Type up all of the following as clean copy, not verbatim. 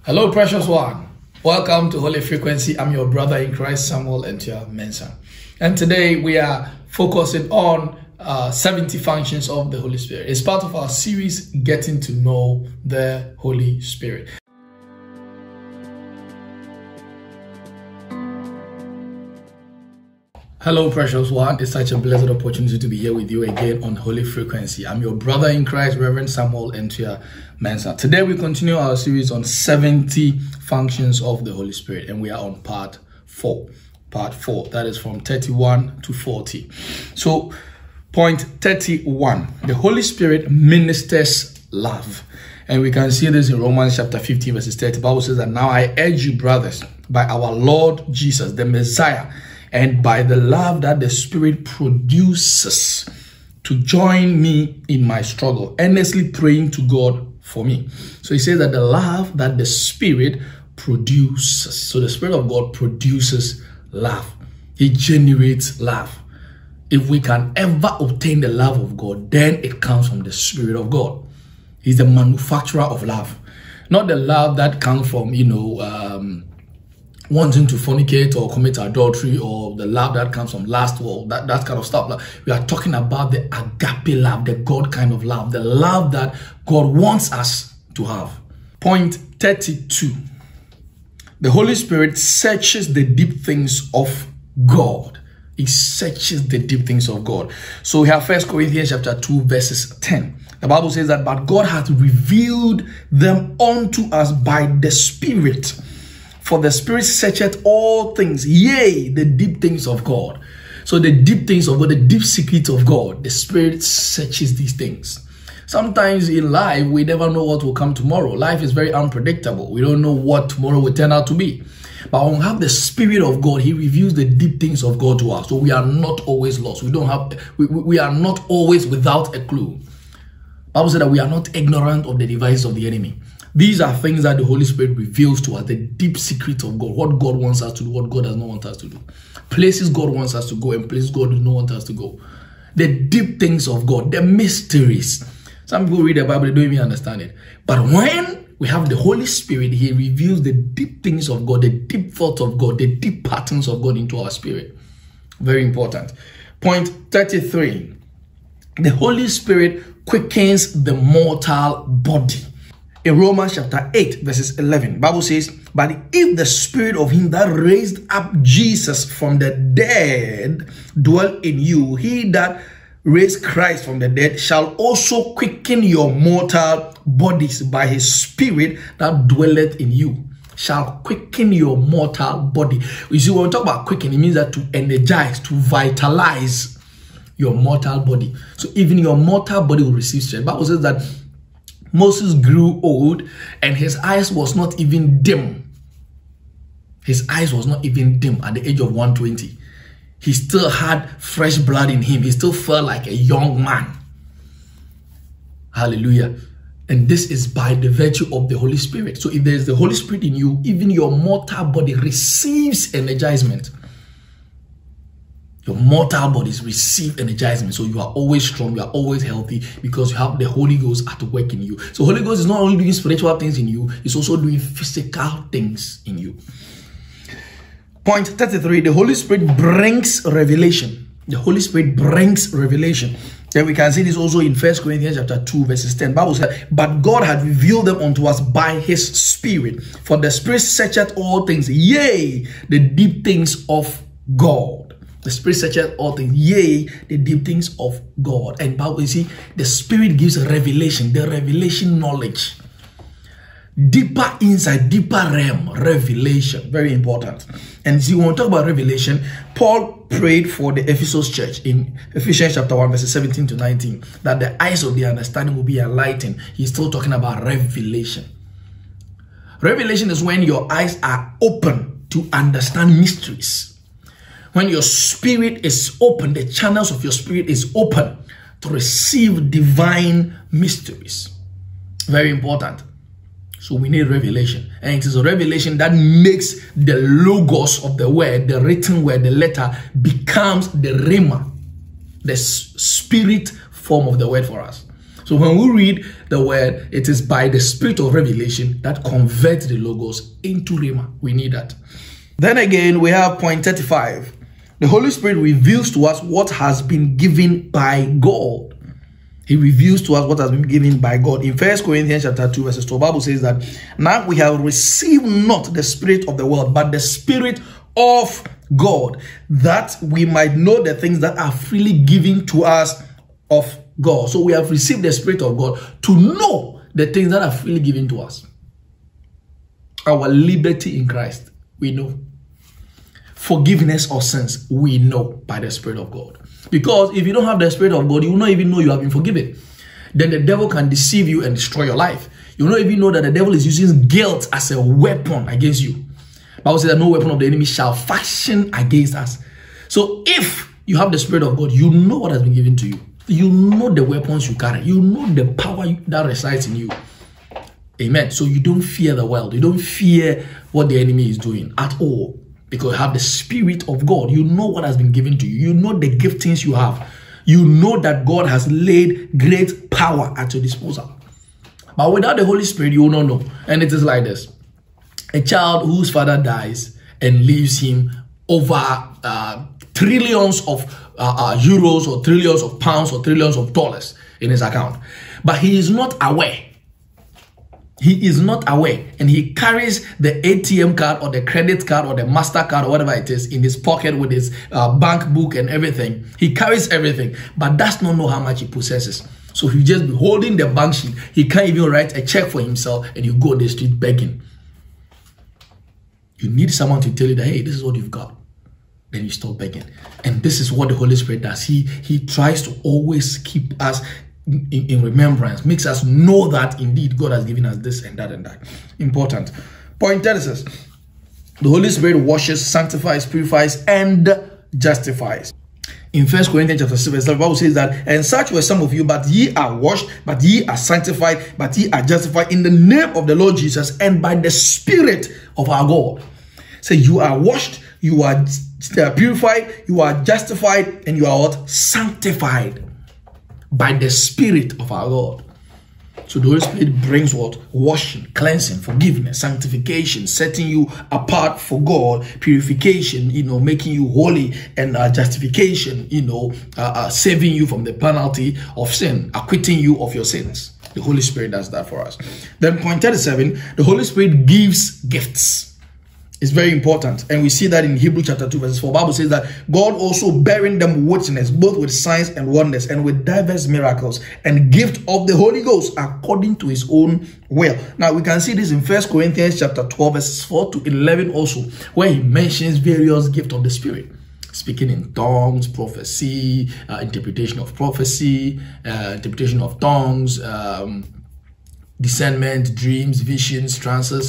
Hello, precious one. Welcome to Holy Frequency. I'm your brother in Christ, Samuel Entua Mensah. And today we are focusing on 70 functions of the Holy Spirit. It's part of our series, Getting to Know the Holy Spirit. Hello, precious one. It's such a blessed opportunity to be here with you again on Holy Frequency. I'm your brother in Christ, Reverend Samuel Entua Mensah. Today we continue our series on 70 functions of the Holy Spirit, and we are on part 4. Part 4, that is from 31 to 40. So, point 31, the Holy Spirit ministers love. And we can see this in Romans chapter 15, verses 30. The Bible says that, "Now I urge you, brothers, by our Lord Jesus, the Messiah, and by the love that the Spirit produces, to join me in my struggle, earnestly praying to God for me." So he says that the love that the Spirit produces. So the Spirit of God produces love. He generates love. If we can ever obtain the love of God, then it comes from the Spirit of God. He's the manufacturer of love. Not the love that comes from, wanting to fornicate or commit adultery, or the love that comes from lust, or that kind of stuff. We are talking about the agape love, the God kind of love, the love that God wants us to have. Point 32. The Holy Spirit searches the deep things of God. He searches the deep things of God. So we have 1 Corinthians chapter 2, verses 10. The Bible says that, "But God hath revealed them unto us by the Spirit. For the Spirit searcheth all things, yea, the deep things of God." So the deep things of God, the deep secrets of God, the Spirit searches these things. Sometimes in life, we never know what will come tomorrow. Life is very unpredictable. We don't know what tomorrow will turn out to be. But when we have the Spirit of God, He reveals the deep things of God to us. So we are not always lost. We are not always without a clue. The Bible said that we are not ignorant of the devices of the enemy. These are things that the Holy Spirit reveals to us, the deep secrets of God, what God wants us to do, what God does not want us to do. Places God wants us to go and places God does not want us to go. The deep things of God, the mysteries. Some people read the Bible, they don't even understand it. But when we have the Holy Spirit, He reveals the deep things of God, the deep thoughts of God, the deep patterns of God into our spirit. Very important. Point 33. The Holy Spirit quickens the mortal body. In Romans chapter 8, verses 11, the Bible says, "But if the Spirit of Him that raised up Jesus from the dead dwell in you, He that raised Christ from the dead shall also quicken your mortal bodies by His Spirit that dwelleth in you." Shall quicken your mortal body. You see, when we talk about quicken, it means that to energize, to vitalize your mortal body. So even your mortal body will receive strength. The Bible says that Moses grew old and his eyes was not even dim. His eyes was not even dim at the age of 120. He still had fresh blood in him. He still felt like a young man. Hallelujah. And this is by the virtue of the Holy Spirit. So if there is the Holy Spirit in you, even your mortal body receives energizement. Your mortal bodies receive energizement. So you are always strong, you are always healthy, because you have the Holy Ghost at work in you. So Holy Ghost is not only doing spiritual things in you, it's also doing physical things in you. Point 33, the Holy Spirit brings revelation. The Holy Spirit brings revelation. Then we can see this also in 1 Corinthians chapter 2, verses 10. The Bible says, "But God had revealed them unto us by His Spirit. For the Spirit searcheth all things, yea, the deep things of God." The Spirit searcheth all things, yea, the deep things of God. And Bible, you see, the Spirit gives revelation, the revelation knowledge. Deeper insight, deeper realm, revelation. Very important. And see, when we talk about revelation, Paul prayed for the Ephesus church in Ephesians chapter 1, verses 17 to 19, that the eyes of the understanding will be enlightened. He's still talking about revelation. Revelation is when your eyes are open to understand mysteries. When your spirit is open, the channels of your spirit is open to receive divine mysteries. Very important. So we need revelation. And it is a revelation that makes the logos of the word, the written word, the letter, becomes the rhema, the spirit form of the word for us. So when we read the word, it is by the spirit of revelation that converts the logos into rhema. We need that. Then again, we have point 35. The Holy Spirit reveals to us what has been given by God. He reveals to us what has been given by God. In 1 Corinthians chapter 2, verses 12, the Bible says that now we have received not the spirit of the world, but the Spirit of God, that we might know the things that are freely given to us of God. So we have received the Spirit of God to know the things that are freely given to us. Our liberty in Christ, we know. Forgiveness of sins, we know by the Spirit of God. Because if you don't have the Spirit of God, you will not even know you have been forgiven. Then the devil can deceive you and destroy your life. You will not even know that the devil is using guilt as a weapon against you. The Bible says that no weapon of the enemy shall fashion against us. So if you have the Spirit of God, you know what has been given to you. You know the weapons you carry. You know the power that resides in you. Amen. So you don't fear the world. You don't fear what the enemy is doing at all. Because you have the Spirit of God. You know what has been given to you. You know the giftings you have. You know that God has laid great power at your disposal. But without the Holy Spirit, you will not know. And it is like this. A child whose father dies and leaves him over trillions of euros or trillions of pounds or trillions of dollars in his account. But he is not aware. He is not aware, and he carries the ATM card or the credit card or the MasterCard or whatever it is in his pocket with his bank book and everything. He carries everything, but does not know how much he possesses. So he just be holding the bank sheet. He can't even write a check for himself, and you go on the street begging. You need someone to tell you that, hey, this is what you've got. Then you stop begging. And this is what the Holy Spirit does. He tries to always keep us in remembrance, makes us know that indeed God has given us this and that and that. Important. Point 36. The Holy Spirit washes, sanctifies, purifies, and justifies. In 1 Corinthians chapter 6, verse 7, the Bible says that, and such were some of you, but ye are washed, but ye are sanctified, but ye are justified in the name of the Lord Jesus and by the Spirit of our God. So you are washed, you are purified, you are justified, and you are what? Sanctified by the Spirit of our God. So the Holy Spirit brings what? Washing, cleansing, forgiveness, sanctification, setting you apart for God, purification, making you holy, and justification, saving you from the penalty of sin, acquitting you of your sins. The Holy Spirit does that for us. Then point 37, the Holy Spirit gives gifts. It's very important, and we see that in Hebrews chapter 2 verses 4. The Bible says that God also bearing them witness, both with signs and wonders, and with diverse miracles, and gift of the Holy Ghost according to his own will. Now we can see this in 1 Corinthians chapter 12 verses 4 to 11 also, where he mentions various gifts of the Spirit. Speaking in tongues, prophecy, interpretation of prophecy, interpretation of tongues, discernment, dreams, visions, trances,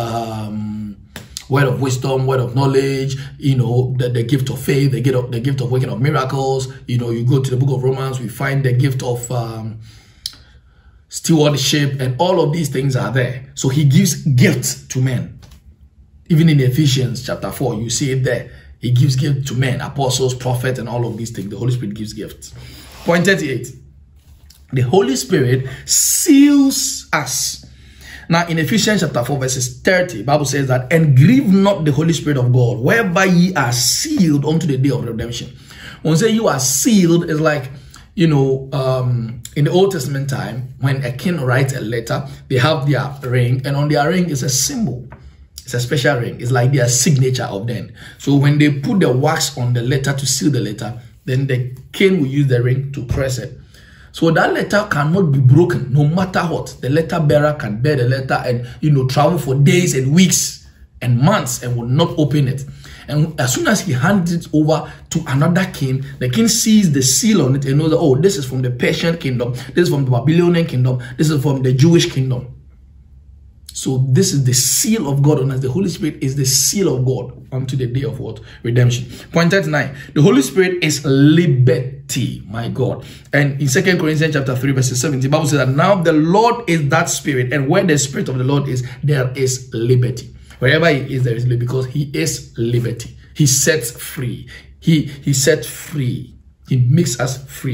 word of wisdom, word of knowledge, the gift of faith, the gift of working of miracles. You go to the book of Romans, we find the gift of stewardship, and all of these things are there. So he gives gifts to men. Even in Ephesians chapter 4, you see it there. He gives gifts to men, apostles, prophets, and all of these things. The Holy Spirit gives gifts. Point 38. The Holy Spirit seals us. Now, in Ephesians chapter 4, verses 30, the Bible says that, and grieve not the Holy Spirit of God, whereby ye are sealed unto the day of redemption. When we say you are sealed, it's like, in the Old Testament time, when a king writes a letter, they have their ring, and on their ring is a symbol. It's a special ring. It's like their signature of them. So when they put the wax on the letter to seal the letter, then the king will use the ring to press it. So that letter cannot be broken, no matter what. The letter bearer can bear the letter and, travel for days and weeks and months and will not open it. And as soon as he hands it over to another king, the king sees the seal on it and knows that, oh, this is from the Persian kingdom, this is from the Babylonian kingdom, this is from the Jewish kingdom. So this is the seal of God on us. The Holy Spirit is the seal of God unto the day of what? Redemption. Point 39. The Holy Spirit is liberty, my God. And in 2 Corinthians chapter 3 verse 17, the Bible says that now the Lord is that Spirit, and where the Spirit of the Lord is, there is liberty. Wherever he is, there is liberty, because he is liberty. He sets free. He sets free. He makes us free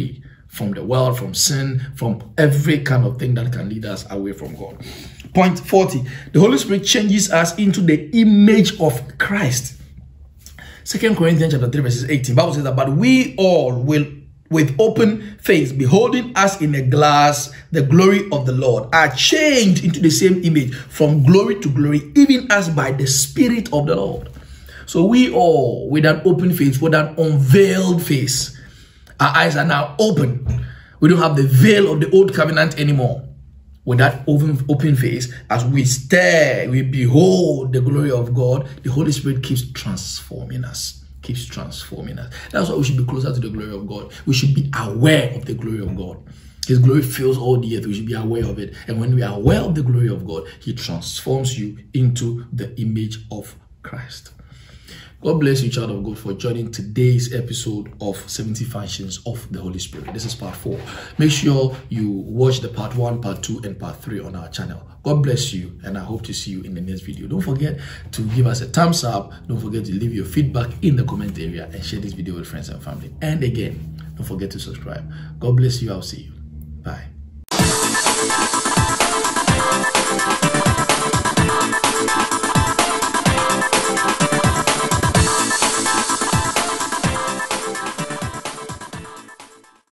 from the world, from sin, from every kind of thing that can lead us away from God. Point 40, the Holy Spirit changes us into the image of Christ. 2 Corinthians chapter 3 verses 18, Bible says that, but we all will with open face, beholding us in a glass, the glory of the Lord, are changed into the same image from glory to glory, even as by the Spirit of the Lord. So we all, with an open face, with an unveiled face, our eyes are now open. We don't have the veil of the old covenant anymore. With that open face, as we stare, we behold the glory of God, the Holy Spirit keeps transforming us. Keeps transforming us. That's why we should be closer to the glory of God. We should be aware of the glory of God. His glory fills all the earth. We should be aware of it. And when we are aware of the glory of God, He transforms you into the image of Christ. God bless you, child of God, for joining today's episode of 70 Functions of the Holy Spirit. This is part 4. Make sure you watch the part 1, part 2, and part 3 on our channel. God bless you, and I hope to see you in the next video. Don't forget to give us a thumbs up. Don't forget to leave your feedback in the comment area and share this video with friends and family. And again, don't forget to subscribe. God bless you. I'll see you. Bye.